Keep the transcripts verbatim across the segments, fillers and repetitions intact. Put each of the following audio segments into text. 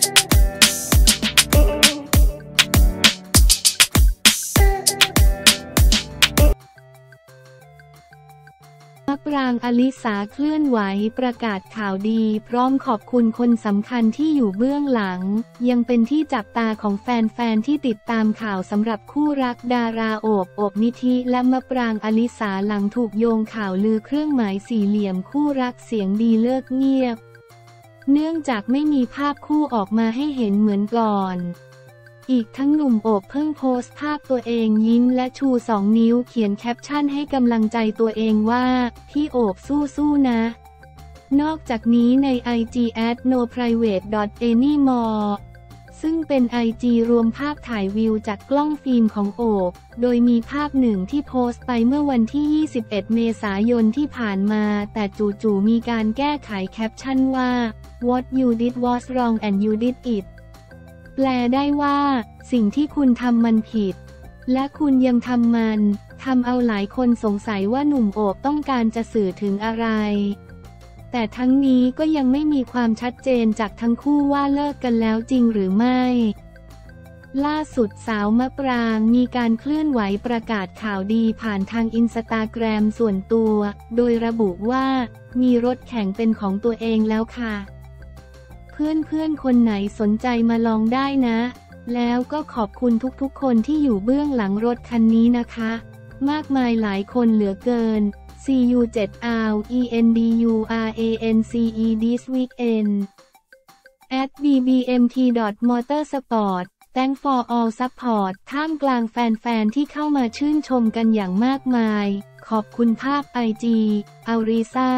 มะปรางอลิสาเคลื่อนไหวประกาศข่าวดีพร้อมขอบคุณคนสำคัญที่อยู่เบื้องหลังยังเป็นที่จับตาของแฟนๆที่ติดตามข่าวสำหรับคู่รักดาราโอบโอบนิธิและมะปรางอลิสาหลังถูกโยงข่าวลือเครื่องหมายสี่เหลี่ยมคู่รักเสียงดีเลิกเงียบเนื่องจากไม่มีภาพคู่ออกมาให้เห็นเหมือนก่อนอีกทั้งหนุ่มโอบเพิ่งโพสต์ภาพตัวเองยิ้มและชูสองนิ้วเขียนแคปชั่นให้กำลังใจตัวเองว่าพี่โอบสู้ๆนะนอกจากนี้ใน ไอ จี แอท โนไพรเวท ดอท เอนี่มอร์ ซึ่งเป็น ไอ จี รวมภาพถ่ายวิวจากกล้องฟิล์มของโอบโดยมีภาพหนึ่งที่โพสต์ไปเมื่อวันที่ยี่สิบเอ็ดเมษายนที่ผ่านมาแต่จู่ๆมีการแก้ไขแคปชั่นว่า What you did was wrong and you did itแปลได้ว่าสิ่งที่คุณทำมันผิดและคุณยังทำมันทำเอาหลายคนสงสัยว่าหนุ่มโอบต้องการจะสื่อถึงอะไรแต่ทั้งนี้ก็ยังไม่มีความชัดเจนจากทั้งคู่ว่าเลิกกันแล้วจริงหรือไม่ล่าสุดสาวมะปรางมีการเคลื่อนไหวประกาศข่าวดีผ่านทางอินสตาแกรมส่วนตัวโดยระบุว่ามีรถแข่งเป็นของตัวเองแล้วค่ะเพื่อนๆคนไหนสนใจมาลองได้นะแล้วก็ขอบคุณทุกๆคนที่อยู่เบื้องหลังรถคันนี้นะคะมากมายหลายคนเหลือเกิน ซี ยู เซเว่น อาร์ อี เอ็น ดี ยู อาร์ เอ เอ็น ซี อี this weekend at บี บี เอ็ม ที ดอท มอเตอร์สปอร์ต thanks for all support ท่ามกลางแฟนๆที่เข้ามาชื่นชมกันอย่างมากมายขอบคุณภาพ ไอ จี อาริซา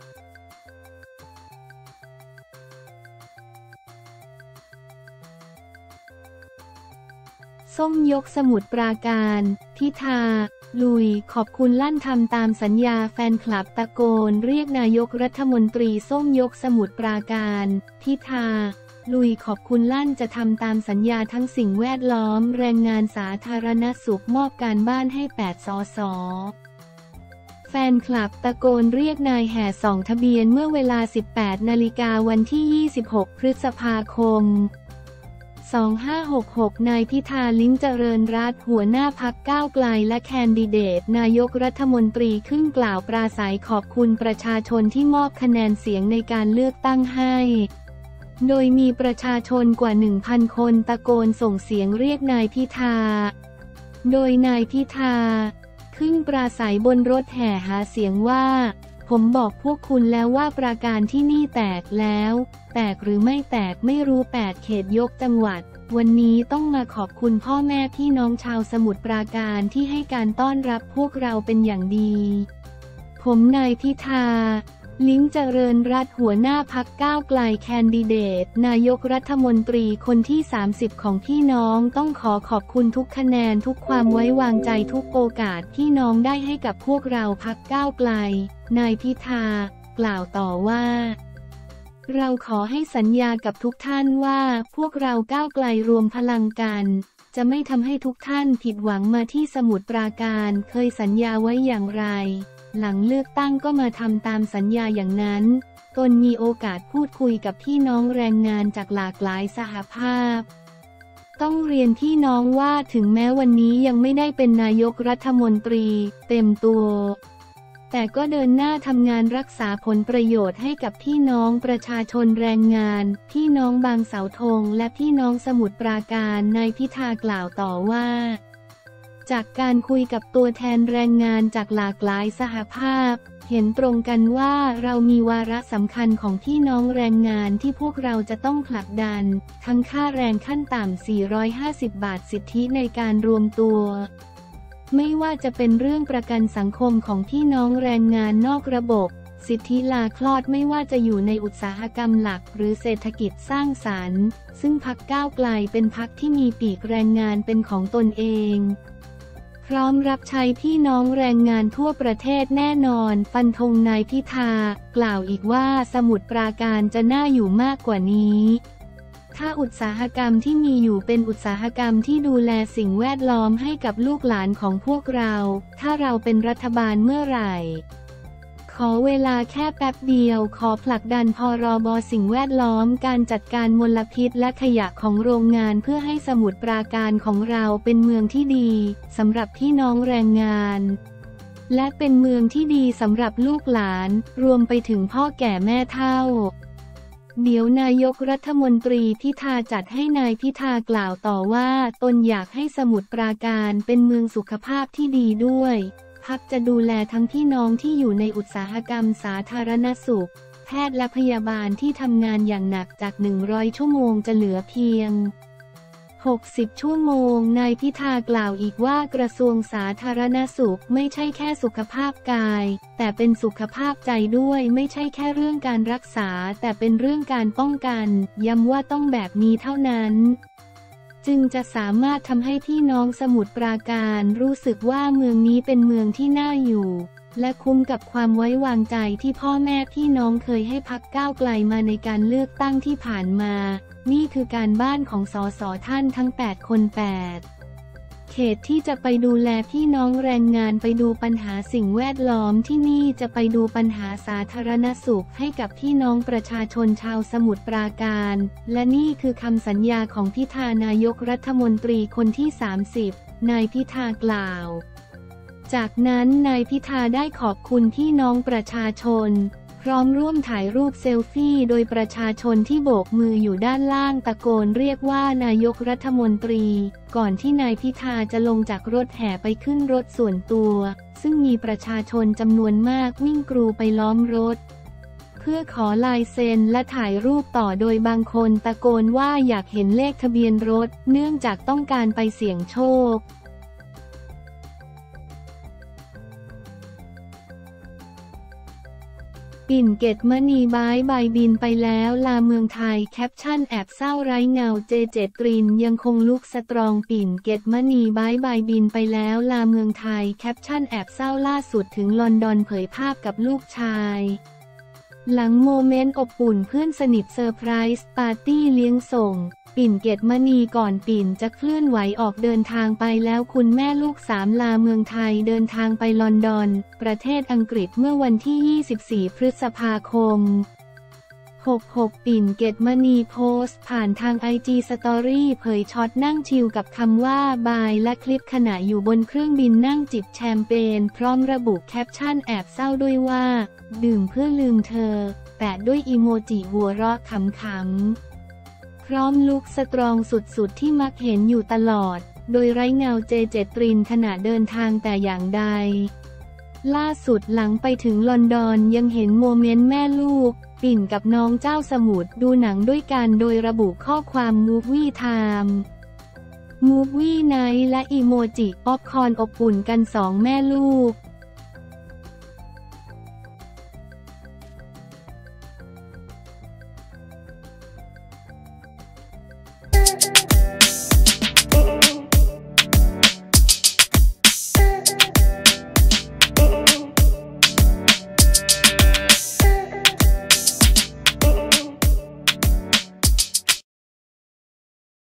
ส้มยกสมุทรปราการพิธาลุยขอบคุณลั่นทำตามสัญญาแฟนคลับตะโกนเรียกนายกรัฐมนตรีส้มยกสมุทรปราการพิธาลุยขอบคุณลั่นจะทำตามสัญญาทั้งสิ่งแวดล้อมแรงงานสาธารณสุขมอบการบ้านให้แปดสสแฟนคลับตะโกนเรียกนายแห่ส่องทะเบียนเมื่อเวลา สิบแปดนาฬิกาวันที่ยี่สิบหกพฤษภาคมสองพันห้าร้อยหกสิบหกนายพิธาลิ้มเจริญรัตน์หัวหน้าพรรคก้าวไกลและแคนดิเดตนายกรัฐมนตรีขึ้นกล่าวปราศรัยขอบคุณประชาชนที่มอบคะแนนเสียงในการเลือกตั้งให้โดยมีประชาชนกว่า หนึ่งพัน คนตะโกนส่งเสียงเรียกนายพิธาโดยนายพิธาขึ้นปราศรัยบนรถแห่หาเสียงว่าผมบอกพวกคุณแล้วว่าปราการที่นี่แตกแล้วแตกหรือไม่แตกไม่รู้แปดเขตยกจังหวัดวันนี้ต้องมาขอบคุณพ่อแม่พี่น้องชาวสมุทรปราการที่ให้การต้อนรับพวกเราเป็นอย่างดีผมนายพิธาลิ้มเจริญรัตน์หัวหน้าพรรคก้าวไกลแคนดิเดตนายกรัฐมนตรีคนที่สามสิบของพี่น้องต้องขอขอบคุณทุกคะแนนทุกความไว้วางใจทุกโอกาสที่น้องได้ให้กับพวกเราพรรคก้าวไกลนายพิธากล่าวต่อว่าเราขอให้สัญญากับทุกท่านว่าพวกเราก้าวไกลรวมพลังกันจะไม่ทำให้ทุกท่านผิดหวังมาที่สมุทรปราการเคยสัญญาไว้อย่างไรหลังเลือกตั้งก็มาทำตามสัญญาอย่างนั้นตนมีโอกาสพูดคุยกับพี่น้องแรงงานจากหลากหลายสหภาพต้องเรียนพี่น้องว่าถึงแม้วันนี้ยังไม่ได้เป็นนายกรัฐมนตรีเต็มตัวแต่ก็เดินหน้าทำงานรักษาผลประโยชน์ให้กับพี่น้องประชาชนแรงงานพี่น้องบางเสาธงและพี่น้องสมุทรปราการนายพิธากล่าวต่อว่าจากการคุยกับตัวแทนแรงงานจากหลากหลายสหภาพเห็นตรงกันว่าเรามีวาระสำคัญของพี่น้องแรงงานที่พวกเราจะต้องผลักดันทั้งค่าแรงขั้นต่ำสี่ร้อยห้าสิบบาทสิทธิในการรวมตัวไม่ว่าจะเป็นเรื่องประกันสังคมของพี่น้องแรงงานนอกระบบสิทธิลาคลอดไม่ว่าจะอยู่ในอุตสาหกรรมหลักหรือเศรษฐกิจสร้างสรรค์ซึ่งพรรคก้าวไกลเป็นพรรคที่มีปีกแรงงานเป็นของตนเองพร้อมรับใช้พี่น้องแรงงานทั่วประเทศแน่นอนฟันธงนายพิธากล่าวอีกว่าสมุทรปราการจะน่าอยู่มากกว่านี้ถ้าอุตสาหกรรมที่มีอยู่เป็นอุตสาหกรรมที่ดูแลสิ่งแวดล้อมให้กับลูกหลานของพวกเราถ้าเราเป็นรัฐบาลเมื่อไหร่ขอเวลาแค่แป๊บเดียวขอผลักดันพรบสิ่งแวดล้อมการจัดการมลพิษและขยะของโรงงานเพื่อให้สมุทรปราการของเราเป็นเมืองที่ดีสำหรับพี่น้องแรงงานและเป็นเมืองที่ดีสำหรับลูกหลานรวมไปถึงพ่อแก่แม่เฒ่าเดี๋ยวนายกรัฐมนตรีพิธาจัดให้นายพิธากล่าวต่อว่าตนอยากให้สมุทรปราการเป็นเมืองสุขภาพที่ดีด้วยพรรคจะดูแลทั้งพี่น้องที่อยู่ในอุตสาหกรรมสาธารณสุขแพทย์และพยาบาลที่ทำงานอย่างหนักจากหนึ่งร้อยชั่วโมงจะเหลือเพียงหกสิบชั่วโมงนายพิธากล่าวอีกว่ากระทรวงสาธารณสุขไม่ใช่แค่สุขภาพกายแต่เป็นสุขภาพใจด้วยไม่ใช่แค่เรื่องการรักษาแต่เป็นเรื่องการป้องกันย้ำว่าต้องแบบนี้เท่านั้นจึงจะสามารถทำให้พี่น้องสมุทรปราการรู้สึกว่าเมืองนี้เป็นเมืองที่น่าอยู่และคุ้มกับความไว้วางใจที่พ่อแม่พี่น้องเคยให้พรรคก้าวไกลมาในการเลือกตั้งที่ผ่านมานี่คือการบ้านของสสท่านทั้งแปดคนแปดเขตที่จะไปดูแลพี่น้องแรงงานไปดูปัญหาสิ่งแวดล้อมที่นี่จะไปดูปัญหาสาธารณสุขให้กับพี่น้องประชาชนชาวสมุทรปราการและนี่คือคำสัญญาของพิธานายกรัฐมนตรีคนที่สามสิบนายพิธากล่าวจากนั้นนายพิธาได้ขอบคุณพี่น้องประชาชนพร้อมร่วมถ่ายรูปเซลฟี่โดยประชาชนที่โบกมืออยู่ด้านล่างตะโกนเรียกว่านายกรัฐมนตรีก่อนที่นายพิธาจะลงจากรถแห่ไปขึ้นรถส่วนตัวซึ่งมีประชาชนจำนวนมากวิ่งกรูไปล้อมรถเพื่อขอลายเซ็นและถ่ายรูปต่อโดยบางคนตะโกนว่าอยากเห็นเลขทะเบียนรถเนื่องจากต้องการไปเสี่ยงโชคปิ่นเกตมณีบายบายบินไปแล้วลาเมืองไทยแคปชั่นแอบเศร้าไร้เงาเจเจตรินยังคงลุกสตรองปิ่นเกตมณีบายบายบินไปแล้วลาเมืองไทยแคปชั่นแอบเศร้าล่าสุดถึงลอนดอนเผยภาพกับลูกชายหลังโมเมนต์อบอุ่นเพื่อนสนิทเซอร์ไพรส์ปาร์ตี้เลี้ยงส่งปิ่นเกตมณีก่อนปิ่นจะเคลื่อนไหวออกเดินทางไปแล้วคุณแม่ลูกสามลาเมืองไทยเดินทางไปลอนดอนประเทศอังกฤษเมื่อวันที่ยี่สิบสี่พฤษภาคมหกสิบหกปิ่นเกตมณีโพสต์ผ่านทางไอจีสตอรี่เผยช็อตนั่งชิลกับคำว่าบายและคลิปขณะอยู่บนเครื่องบินนั่งจิบแชมเปญพร้อมระบุแคปชั่นแอบเศร้าด้วยว่าดื่มเพื่อลืมเธอแปะด้วยอีโมจิหัวเราะขำๆพร้อมลุคสตรองสุดๆที่มักเห็นอยู่ตลอดโดยไร้เงาเจเจตรินขณะเดินทางแต่อย่างใดล่าสุดหลังไปถึงลอนดอนยังเห็นโมเมนต์แม่ลูกปิ่นกับน้องเจ้าสมุทรดูหนังด้วยกันโดยระบุข้อความมูฟวี่ไทม์มูฟวี่ไนท์และอีโมจิป๊อปคอร์นอบอุ่นกันสองแม่ลูก Thank you.